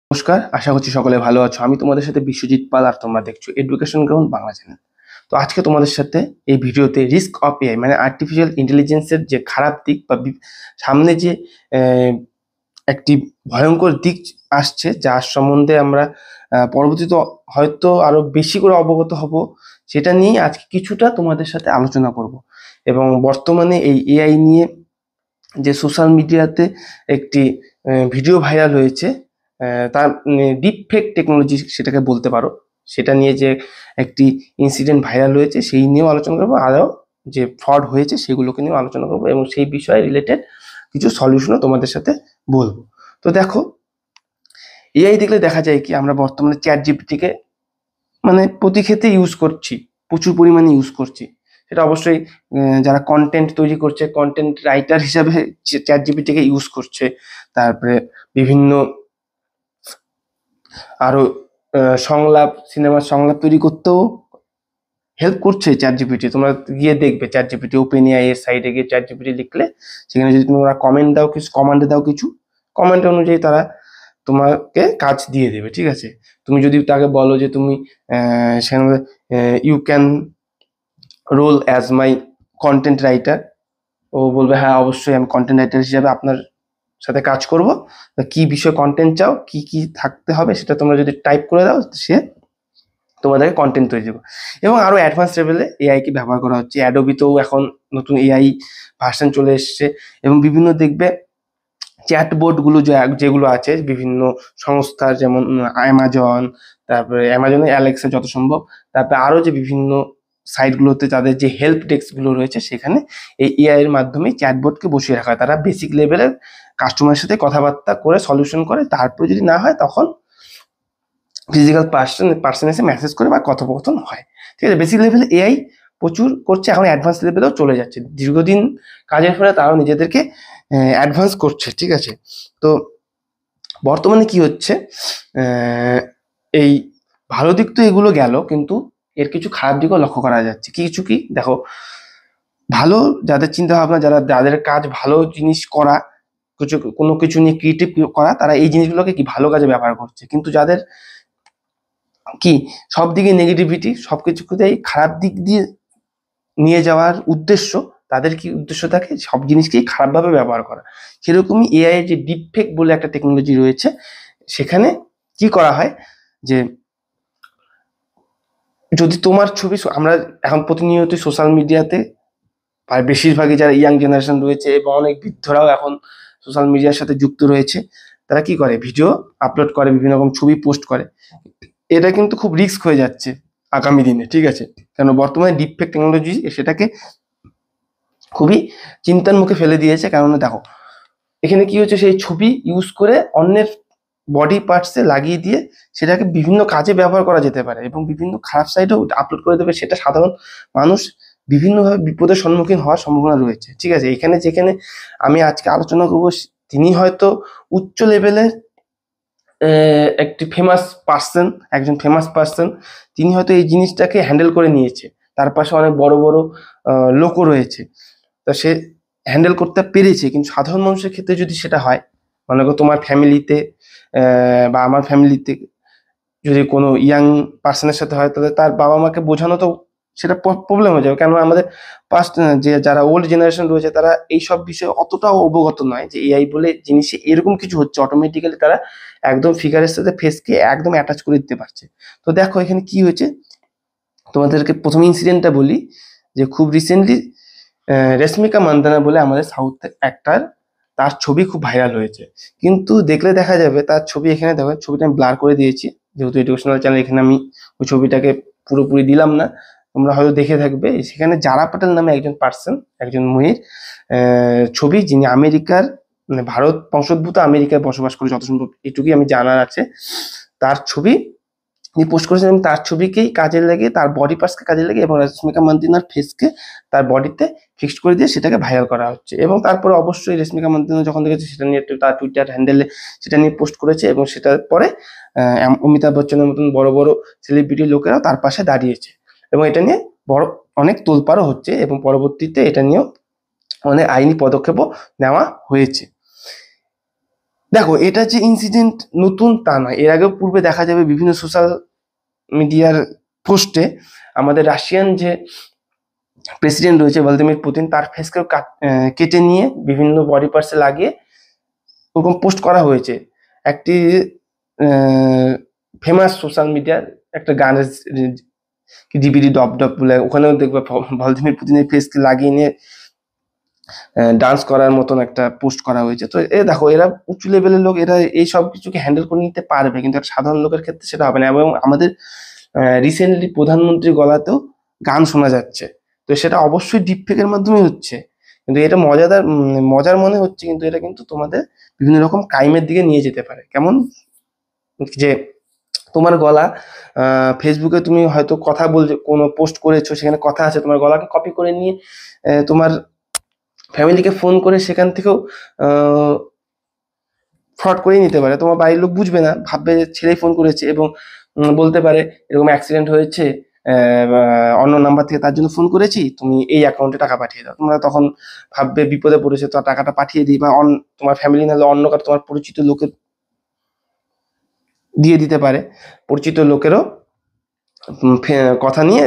নমস্কার, আশা করছি সকলে ভালো আছো। আমি তোমাদের সাথে বিশ্বজিৎ পাল, আর তোমরা দেখছো এডুকেশন গ্রাউন্ড বাংলা চ্যানেল। তো আজকে তোমাদের সাথে এই ভিডিওতে রিস্ক অফ এআই মানে আর্টিফিশিয়াল ইন্টেলিজেন্সের যে খারাপ দিক বা সামনে যে আহ, একটি ভয়ঙ্কর দিক আসছে, যার সম্বন্ধে আমরা পরবর্তীতে হয়তো আরো বেশি করে অবগত হব, সেটা নিয়ে আজকে কিছুটা তোমাদের সাথে আলোচনা করব। এবং বর্তমানে এই এআই নিয়ে যে সোশ্যাল মিডিয়াতে একটি ভিডিও ভাইরাল হয়েছে, তার ডিপ ফেক টেকনোলজি সেটাকে বলতে পারো, সেটা নিয়ে যে একটি ইনসিডেন্ট ভাইরাল হয়েছে সেই নিয়েও আলোচনা করবো, আরও যে ফ্রড হয়েছে সেগুলোকে নিয়েও আলোচনা করবো, এবং সেই বিষয়ে রিলেটেড কিছু সলিউশনও তোমাদের সাথে বলবো। তো দেখো, এআই দেখলে দেখা যায় কি, আমরা বর্তমানে চ্যাট জিপিটিকে মানে প্রতি ক্ষেত্রে ইউজ করছি, প্রচুর পরিমাণে ইউজ করছি। সেটা অবশ্যই যারা কন্টেন্ট তৈরি করছে, কন্টেন্ট রাইটার হিসাবে চ্যাট জিপিটিকে ইউজ করছে। তারপরে বিভিন্ন আরো সংলাপ, সিনেমার সংলাপ তৈরি করতেও হেল্প করছে চ্যাট জিপিটি। তোমরা গিয়ে দেখবে চ্যাট জিপিটি, ওপেন এআই এর সাইটে গিয়ে চ্যাট জিপিটি লিখলে সেখানে যদি তোমরা কমান্ডে দাও কিছু, কমান্ড অনুযায়ী তারা তোমাকে কাজ দিয়ে দেবে, ঠিক আছে। তুমি যদি তাকে বলো যে তুমি সেখানে you can role as my content writer, ও বলবে হ্যাঁ অবশ্যই আমি কন্টেন্ট রাইটার হিসাবে আপনার সাথে কাজ করব। কি বিষয় কন্টেন্ট চাও, কি কি থাকতে হবে, সেটা তোমরা যদি টাইপ করে দাও, সে তোমাদেরকে কন্টেন্ট তৈরি দেবো। এবং আরো অ্যাডভান্স লেভেলে এআই কে ব্যবহার করা হচ্ছে। অ্যাডোবিতেও এখন নতুন এআই ভার্সন চলে এসছে, এবং বিভিন্ন দেখবে চ্যাটবোর্ড গুলো যেগুলো আছে বিভিন্ন সংস্থার, যেমন অ্যামাজন, তারপরে অ্যামাজনের অ্যালেক্সা যত সম্ভব, তারপরে আরো যে বিভিন্ন সাইটগুলোতে তাদের যে হেল্প ডেস্ক গুলো রয়েছে, সেখানে এই এআই এর মাধ্যমে চ্যাটবোর্ডকে বসিয়ে রাখা হয়। তারা বেসিক লেভেলের কাস্টমারের সাথে কথাবার্তা করে সলিউশন করে, তারপরে যদি না হয় তখন ফিজিক্যাল পার্সন এসে মেসেজ করে বা কথোপকথন হয়, ঠিক আছে। বেসিক লেভেলে এআই প্রচুর করছে, এখন অ্যাডভান্স লেভেলেও চলে যাচ্ছে। দীর্ঘদিন কাজের ফলে তারাও নিজেদেরকে অ্যাডভান্স করছে, ঠিক আছে। তো বর্তমানে কি হচ্ছে, এই ভালো দিক তো এগুলো গেল, কিন্তু এর কিছু খারাপ দিকও লক্ষ্য করা যাচ্ছে। কিছু কি দেখো, ভালো যাদের চিন্তা ভাবনা, যাদের কাজ ভালো জিনিস করা, কোনো কিছু নিয়ে ক্রিয়েটিভ করা, তারা এই জিনিসগুলোকে কি ভালো কাজে ব্যবহার করছে। কিন্তু যাদের কি সব দিকে নেগেটিভিটি, সবকিছুকেই খারাপ দিক দিয়ে নিয়ে যাওয়ার উদ্দেশ্য, তাদের কি উদ্দেশ্য থাকে সব জিনিসকেই খারাপভাবে ব্যবহার করা। সেরকমই এআই এর যে ডিপফেক বলে একটা টেকনোলজি রয়েছে, সেখানে কি করা হয় যে যদি তোমার ছবি, আমরা এখন প্রতিনিয়ত সোশ্যাল মিডিয়াতে প্রায় বেশিরভাগই যারা ইয়াং জেনারেশন রয়েছে এবং অনেক বৃদ্ধরাও এখন সোশ্যাল মিডিয়ার সাথে যুক্ত রয়েছে, তারা কি করে ভিডিও আপলোড করে, বিভিন্ন রকম ছবি পোস্ট করে। এটা কিন্তু খুব রিস্ক হয়ে যাচ্ছে আগামী দিনে, ঠিক আছে। কারণ বর্তমানে ডিপফেক টেকনোলজি সেটাকে খুবই চিন্তার মুখে ফেলে দিয়েছে। কারণ দেখো, এখানে কি হচ্ছে, সেই ছবি ইউজ করে অন্যের বডি পার্টসে লাগিয়ে দিয়ে সেটাকে বিভিন্ন কাজে ব্যবহার করা যেতে পারে, এবং বিভিন্ন খারাপ সাইডেও আপলোড করে দেবে। সেটা সাধারণ মানুষ বিভিন্নভাবে বিপদের সম্মুখীন হওয়ার সম্ভাবনা রয়েছে, ঠিক আছে। এখানে যেখানে আমি আজকে আলোচনা করবো, তিনি হয়তো উচ্চ লেভেলের একটি একজন ফেমাস পার্সন, তিনি হয়তো এই জিনিসটাকে হ্যান্ডেল করে নিয়েছে। তার পাশে অনেক বড় বড় লোকও রয়েছে, তা সে হ্যান্ডেল করতে পেরেছে। কিন্তু সাধারণ মানুষের ক্ষেত্রে যদি সেটা হয়, মনে করো তোমার ফ্যামিলিতে বা আমার ফ্যামিলিতে যদি কোনো ইয়াং পার্সনের সাথে হয়, তাহলে তার বাবা মাকে বোঝানো তো সেটা প্রবলেম হয়ে যাবে। কেন আমাদের পাস্ট যে যারা ওল্ড জেনারেশন রয়েছে, তারা এইসব বিষয়ে অতটাও অবগত নয় যে এআই বলে জিনিসে এরকম কিছু হচ্ছে। অটোমেটিক্যালি তারা একদম ফিগারের সাথে ফেসকে একদম অ্যাটাচ করে দিতে পারছে। তো দেখো এখানে কি হয়েছে, তোমাদেরকে প্রথম ইনসিডেন্টটা বলি, যে খুব রিসেন্টলি রেশমিকা মান্দানা বলে আমাদের সাউথ অ্যাক্টর, তার ছবি খুব ভাইরাল হয়েছে। কিন্তু দেখলে দেখা যাবে তার ছবি, এখানে দেখো ছবিটা আমি ব্লার করে দিয়েছি, যেহেতু এডুকেশনাল চ্যানেল, এখানে আমি ওই ছবিটাকে পুরোপুরি দিলাম না। তোমরা হয়তো দেখে থাকবে, সেখানে জারা প্যাটেল নামে একজন পার্সন, একজন মহির ছবি, যিনি আমেরিকার মানে ভারত বংশোদ্ভূত, আমেরিকায় বসবাস করে যত সম্ভব, এটুকুই আমি জানার আছে। তার ছবি তিনি পোস্ট করেছেন, এবং তার ছবিকেই কাজে লাগে, তার বডি পার্টসকে কাজে লাগে, এবং রশ্মিকা মান্দানার ফেসকে তার বডিতে ফিক্সড করে দিয়ে সেটাকে ভাইরাল করা হচ্ছে। এবং তারপরে অবশ্যই রশ্মিকা মান্দানা যখন দেখেছে, সেটা নিয়ে তার টুইটার হ্যান্ডেলে সেটা নিয়ে পোস্ট করেছে, এবং সেটার পরে অমিতাভ বচ্চনের মতন বড় বড় সেলিব্রিটি লোকেরাও তার পাশে দাঁড়িয়েছে, এবং এটা নিয়ে বড় অনেক তোলপাড়ও হচ্ছে, এবং পরবর্তীতে এটা নিয়েও অনেক আইনি পদক্ষেপও নেওয়া হয়েছে। দেখো এটা যে ইনসিডেন্ট নতুন তা নয়, এর আগেও পূর্বে দেখা যাবে বিভিন্ন সোশ্যাল মিডিয়ার পোস্টে আমাদের রাশিয়ান যে প্রেসিডেন্ট রয়েছে ভ্লাদিমির পুতিন, তার ফেসকেও কেটে নিয়ে বিভিন্ন বডি পার্টসে লাগিয়ে ওরকম পোস্ট করা হয়েছে। একটি ফেমাস সোশ্যাল মিডিয়ার একটা গানের ডিবিডি ডপ ডপ বলে, ওখানেও দেখবে ভ্লাদিমির পুতিনের ফেসকে লাগিয়ে নিয়ে ডান্স করার মতন একটা পোস্ট করা হয়েছে। তো দেখো এরা উঁচু লেভেলের লোক, এরা এই সব কিছুকে হ্যান্ডেল করে নিতে পারবে, কিন্তু একটা সাধারণ লোকের ক্ষেত্রে সেটা হবে না। এবং আমাদের রিসেন্টলি প্রধানমন্ত্রীর গলাতেও গান শোনা যাচ্ছে, তো সেটা অবশ্যই ডিপফেকের মাধ্যমে হচ্ছে। কিন্তু এটা মজার মনে হচ্ছে, কিন্তু এটা কিন্তু তোমাদের বিভিন্ন রকম ক্রাইমের দিকে নিয়ে যেতে পারে। কেমন যে তোমার গলা ফেসবুকে তুমি হয়তো কথা বলছো, কোনো পোস্ট করেছো, সেখানে কথা আছে, তোমার গলাকে কপি করে নিয়ে তোমার ফ্যামিলিকে ফোন করে সেখান থেকেও ফ্রড করে নিতে পারে। তোমার বাড়ির লোক বুঝবে না, ভাববে যে ছেলেই ফোন করেছে, এবং বলতে পারে এরকম অ্যাক্সিডেন্ট হয়েছে, অন্য নাম্বার থেকে তার জন্য ফোন করেছি, তুমি এই অ্যাকাউন্টে টাকা পাঠিয়ে দাও। তোমরা তখন ভাববে বিপদে পড়েছে, তো টাকাটা পাঠিয়ে দিই, বা তোমার ফ্যামিলি নাহলে অন্য কারো, তোমার পরিচিত লোকের দিয়ে দিতে পারে। পরিচিত লোকেরও কথা নিয়ে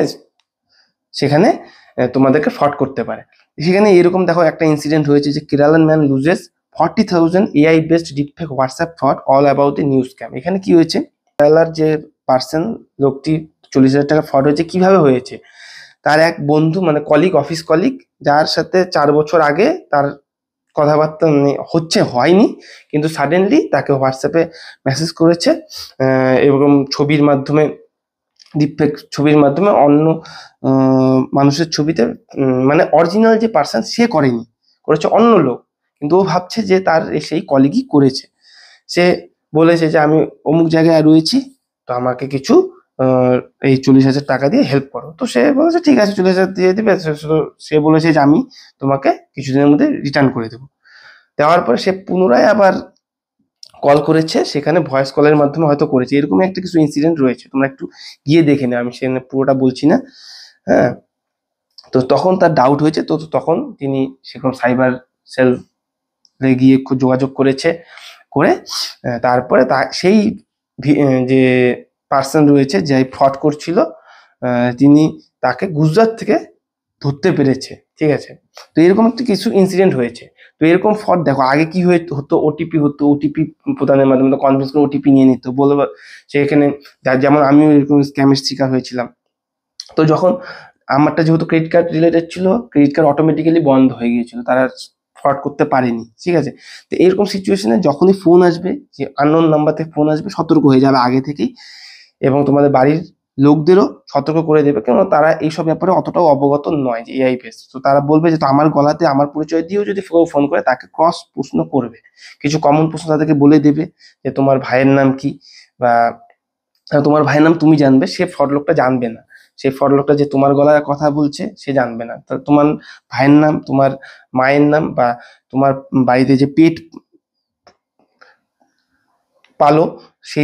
সেখানে তোমাদেরকে ফ্রড করতে পারে। সেখানে এরকম দেখো একটা ইনসিডেন্ট হয়েছে যে Keralan man loses 40,000 AI based deepfake WhatsApp fraud all about a news scam. এখানে কি হয়েছে, কেরালার যে পার্সন, লোকটি 40,000 টাকা ফ্রড হয়েছে। কিভাবে হয়েছে, তার এক বন্ধু মানে কলিগ, অফিস কলিগ, যার সাথে 4 বছর আগে তার কথাবার্তা হয়নি, কিন্তু সাডেনলি তাকে হোয়াটসঅ্যাপে মেসেজ করেছে এবং ছবির মাধ্যমে, ডিপফেক ছবির মাধ্যমে অন্য মানুষের ছবিতে, মানে অরিজিনাল যে পার্সন সে করেনি, করেছে অন্য লোক, কিন্তু ও ভাবছে যে তার সেই কলিগই করেছে। সে বলেছে যে আমি অমুক জায়গায় রয়েছি, তো আমাকে কিছু এই 40,000 টাকা দিয়ে হেল্প করো। তো সে বলেছে ঠিক আছে, 40,000 দিয়ে দিবে। সে বলেছে যে আমি তোমাকে কিছুদিনের মধ্যে রিটার্ন করে দেবো। দেওয়ার পরে সে পুনরায় আবার কল করেছে, সেখানে ভয়েস কলের মাধ্যমে হয়তো করেছে। এরকম একটা কিছু ইনসিডেন্ট রয়েছে, তোমরা একটু গিয়ে দেখে নাও, আমি সেখানে পুরোটা বলছি না। হ্যাঁ, তো তখন তার ডাউট হয়েছে, তো তখন তিনি সেরকম সাইবার সেলে গিয়ে যোগাযোগ করেছে, করে তারপরে সেই যে পার্সন রয়েছে যে ফ্রড করছিল, তিনি তাকে গুজরাট থেকে ধরতে পেরেছে। ঠিক আছে, তো এরকম একটা কিছু ইনসিডেন্ট হয়েছে। তো এরকম ফ্রড দেখো আগে কি হতো, ওটিপি প্রদানের মাধ্যমে কনভিন্স করে ওটিপি নিয়ে নিত, বলবো সেখানে যেমন আমিও এরকম স্ক্যামের শিকার হয়েছিলাম। তো যখন আমারটা যেহেতু ক্রেডিট কার্ড রিলেটেড ছিল, ক্রেডিট কার্ড অটোমেটিক্যালি বন্ধ হয়ে গিয়েছিল, তারা ফ্রড করতে পারেনি। ঠিক আছে, তো এরকম সিচুয়েশনে যখনই ফোন আসবে, যে আননোন নাম্বার থেকে ফোন আসবে, সতর্ক হয়ে যাবে আগে থেকেই, এবং তোমাদের বাড়ির লোকদেরও সতর্ক করে দেবে, কেন তারা এইসব ব্যাপারে অতটাও অবগত নয় যে এআই বেস। তো তারা বলবে যে তো আমার গলাতে আমার পরিচয় দিয়েও যদি কেউ ফোন করে, তাকে ক্রস প্রশ্ন করবে, কিছু কমন প্রশ্ন তাদেরকে বলে দেবে যে তোমার ভাইয়ের নাম কি, বা তোমার ভাইয়ের নাম তুমি জানবে, সে ফ্রড লোকটা জানবে না। সেই ফ্রড লোকটা যে তোমার গলায় কথা বলছে সে জানবে না। তা তোমার ভাইয়ের নাম, তোমার মায়ের নাম, বা তোমার বাড়িতে যে পেট পালো সেই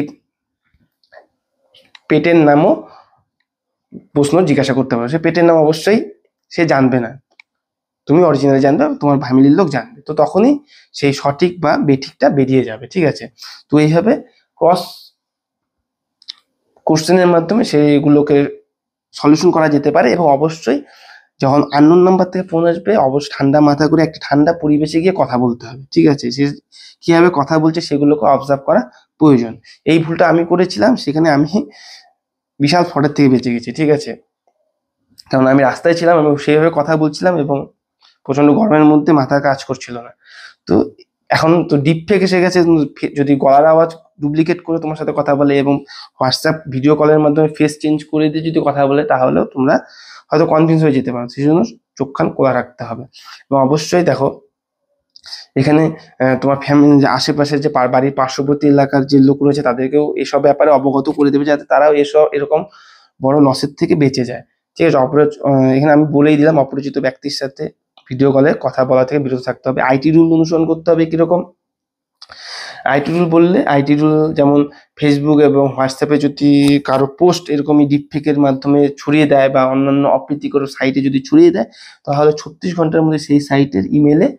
পেটের নামও প্রশ্ন জিজ্ঞাসা করতে পারো। সে পেটের নাম অবশ্যই সে জানবে না, তুমি অরিজিনালি জানবে, তোমার ফ্যামিলির লোক জানবে। তো তখনই সেই সঠিক বা বেঠিকটা বেরিয়ে যাবে। ঠিক আছে, তো এইভাবে ক্রস কোশ্চেনের মাধ্যমে সেইগুলোকে সলিউশন করা যেতে পারে। এবং অবশ্যই যখন আননোন নাম্বার থেকে ফোন আসবে, অবশ্যই ঠান্ডা মাথা করে একটা ঠান্ডা পরিবেশে গিয়ে কথা বলতে হবে। ঠিক আছে, সে কিভাবে কথা বলছে সেগুলোকে অবজার্ভ করা প্রয়োজন। এই ভুলটা আমি করেছিলাম, সেখানে আমি বিশাল ফ্রডের থেকে বেঁচে গেছি। ঠিক আছে, কারণ আমি রাস্তায় ছিলাম, আমি সেইভাবে কথা বলছিলাম, এবং প্রচন্ড গরমের মধ্যে মাথা কাজ করছিল না। তো এখন তো ডিপফেক এসে গেছে, যদি গলার আওয়াজ ডুপ্লিকেট করে তোমার সাথে কথা বলে, এবং হোয়াটসঅ্যাপ ভিডিও কলের মাধ্যমে ফেস চেঞ্জ করে দিয়ে যদি কথা বলে, তাহলেও তোমরা হয়তো কনফিউজ হয়ে যেতে পারো। সেই জন্য চোখ কান খোলা রাখতে হবে। এবং অবশ্যই দেখো এখানে তোমার ফ্যামিলি, আশেপাশের যে বাড়ির পার্শ্ববর্তী এলাকার যে লোক রয়েছে, তাদেরকেও এসব ব্যাপারে অবগত করে দেবে, যাতে তারাও এরকম বড় লসের থেকে বেঁচে যায়। ঠিক আছে, এখানে আমি বলেই দিলাম, অপরিচিত ব্যক্তির সাথে ভিডিও কলে কথা বলা থেকে বিরত থাকতে হবে। আইটি রুল অনুসরণ করতে হবে। কিরকম আইটি রুল বললে, আইটি রুল যেমন ফেসবুক এবং হোয়াটসঅ্যাপে যদি কারো পোস্ট এরকমই ডিপফেকের মাধ্যমে ছড়িয়ে দেয়, বা অন্যান্য অপ্রীতিকর সাইটে যদি ছড়িয়ে দেয়, তাহলে 36 ঘন্টার মধ্যে সেই সাইটের ইমেলে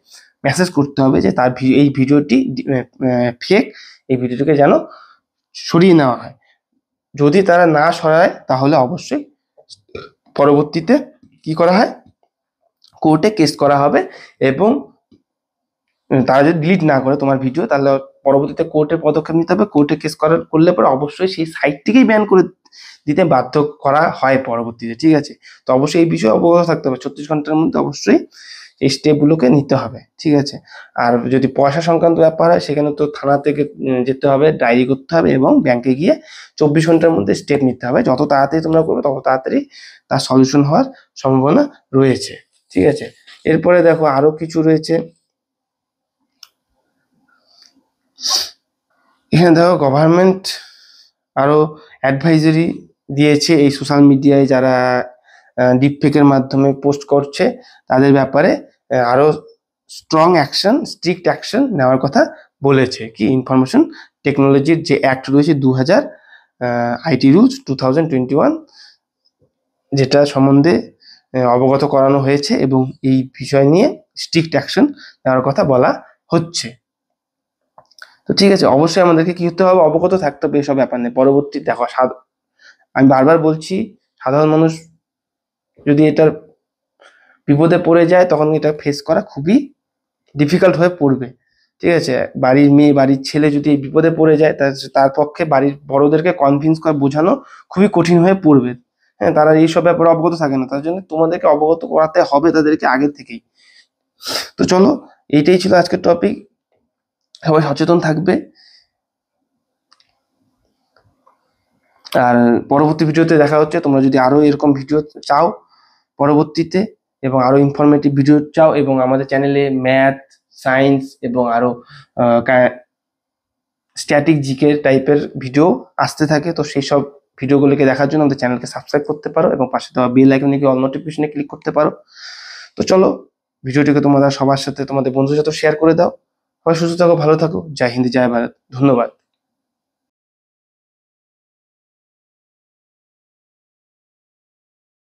মেসেজ করতে হবে যে তার এই ভিডিওটি ফেক, এই ভিডিওটিকে যেন সরিয়ে নেওয়া হয়। যদি তারা না সরায় তাহলে অবশ্যই পরবর্তীতে কি করা হয়, কোর্টে কেস করা হবে, এবং তারা যদি ডিলিট না করে তোমার ভিডিও, তাহলে পরবর্তীতে কোর্টের পদক্ষেপ নিতে হবে। কোর্টে কেস করলে পরে অবশ্যই সেই সাইটটিকেই ব্যান করে দিতে বাধ্য করা হয় পরবর্তীতে, ঠিক আছে। তো অবশ্যই এই বিষয়ে অবগত থাকতে হবে, 36 ঘন্টার মধ্যে অবশ্যই এই স্টেপগুলোকে নিতে হবে, ঠিক আছে। আর যদি পয়সা সংক্রান্ত ব্যাপার হয়, সেখানে তো থানা থেকে যেতে হবে, ডায়েরি করতে হবে, এবং ব্যাংকে গিয়ে 24 ঘন্টার মধ্যে স্টেপ নিতে হবে। যত তাড়াতাড়ি তোমরা করবে তত তাড়াতাড়ি তার সলিউশন হওয়ার সম্ভাবনা রয়েছে, ঠিক আছে। এরপরে দেখো আরো কিছু রয়েছে। এখানে দেখো গভর্নমেন্ট আরো অ্যাডভাইজারি দিয়েছে এই সোশ্যাল মিডিয়ায় যারা ডিপফেকের মাধ্যমে পোস্ট করছে তাদের ব্যাপারে আরো স্ট্রিক্ট অ্যাকশন নেওয়ার কথা বলেছে। কি, ইনফরমেশন টেকনোলজির যে অ্যাক্ট রয়েছে 2000 আইটি রুলস 2021, যেটা সম্বন্ধে অবগত করানো হয়েছে, এবং এই বিষয় নিয়ে স্ট্রিক্ট অ্যাকশন নেওয়ার কথা বলা হচ্ছে। তো ঠিক আছে, অবশ্যই আমাদেরকে কি হতে হবে, অবগত থাকতে হবে এসব ব্যাপার নিয়ে। পরবর্তী দেখো, আমি বারবার বলছি, সাধারণ মানুষ যদি এটার বিপদে পড়ে যায় তখন এটা ফেস করা খুবই ডিফিকাল্ট হয়ে পড়বে, ঠিক আছে। বাড়ির মেয়ে, বাড়ির ছেলে যদি এই বিপদে পড়ে যায়, তার পক্ষে বাড়ির বড়দেরকে কনভিন্স করা, বোঝানো খুবই কঠিন হয়ে পড়বে। হ্যাঁ, তারা এইসব ব্যাপারে অবগত থাকে না, তার জন্য তোমাদেরকে অবগত করাতে হবে তাদেরকে আগের থেকেই। তো চলো, এইটাই ছিল আজকের টপিক। সবাই সচেতন থাকবে, আর পরবর্তী ভিডিওতে দেখা হচ্ছে। তোমরা যদি আরো এরকম ভিডিও চাও পরবর্তীতে, এবং আরো ইনফরমেটিভ ভিডিও চাও, এবং আমাদের চ্যানেলে ম্যাথ, সায়েন্স এবং আরো স্ট্যাটিক জিকে টাইপের ভিডিও আসতে থাকে, তো সেই সব ভিডিওগুলোকে দেখার জন্য আমাদের চ্যানেলকে সাবস্ক্রাইব করতে পারো, এবং পাশে দেওয়া বেল আইকনে গিয়ে অল নোটিফিকেশনে ক্লিক করতে পারো। তো চলো, ভিডিওটিকে তোমাদের সবার সাথে, তোমাদের বন্ধুদের সাথে শেয়ার করে দাও। সবাই সুস্থ থাকো, ভালো থাকো। জয় হিন্দ, জয় ভারত, ধন্যবাদ।